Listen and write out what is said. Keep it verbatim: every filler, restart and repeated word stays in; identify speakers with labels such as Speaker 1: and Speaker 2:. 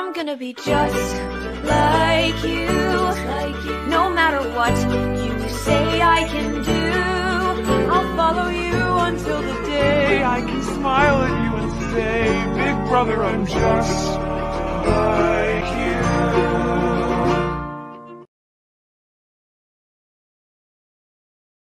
Speaker 1: I'm gonna be just like you. No matter what you say I can do, I'll follow you until the day I can smile at you and say, Big brother, I'm just